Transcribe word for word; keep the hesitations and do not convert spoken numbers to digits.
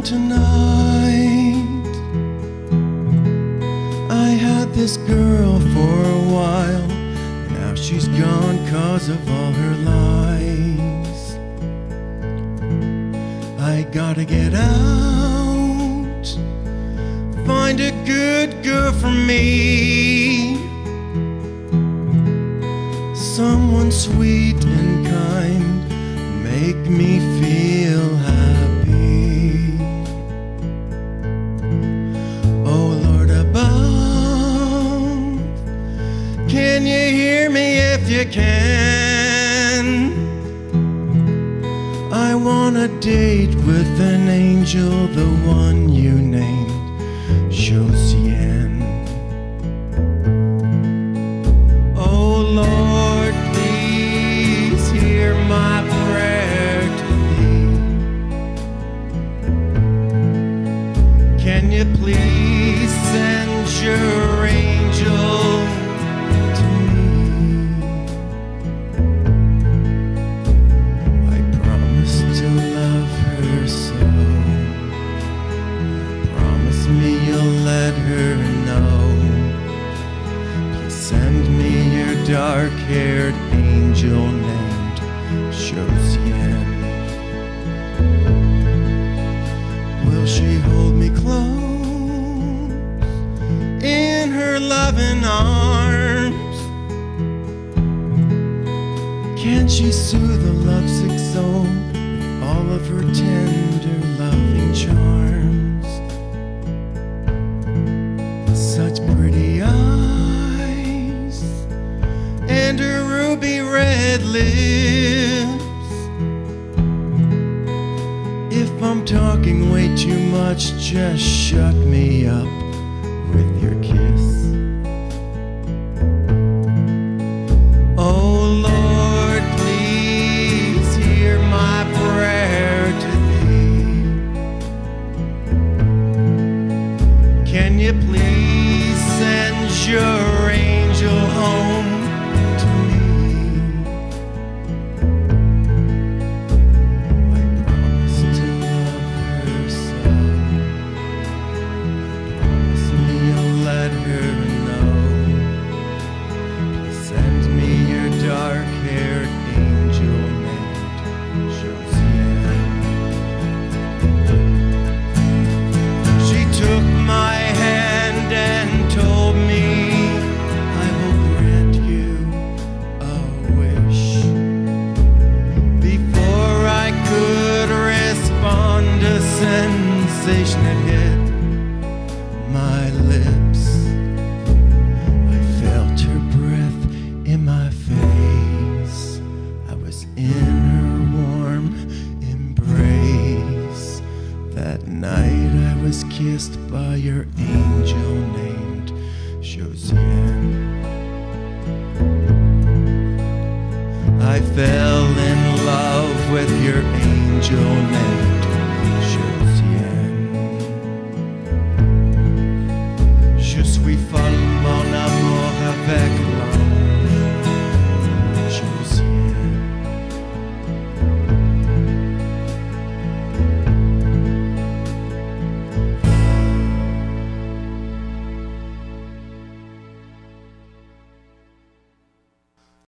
tonight. I had this girl for a while, now she's gone 'cause of all her lies. I gotta get out, find a good girl for me, someone sweet and kind, make me feel happy. Oh Lord above, can you hear me if you can? I want a date with an angel, the one you named Josiane. Oh Lord, please hear my prayer to thee. Can you please send your angel to me? I promise to love her so. Promise me you'll let her know. Please send me your dark-haired angel named Josiane. Will she hold me close in her loving arms? Can she soothe a lovesick soul with all of her tender, loving charms? Such pretty eyes and her ruby red lips. If I'm talking way too much, just shut me up with your kiss. Oh Lord, please hear my prayer to thee. Can you please send your angel home to me? I promise to love her so. Promise me you'll let her know. Please send me your dark-haired angel named Josiane. She took my hand and told me I will grant you a wish. Before I could respond, a sensation had hit my lips. I felt her breath in my face. I was in her warm embrace. That night I was kissed by your angel named Josiane. I fell in love with your angel named Josiane.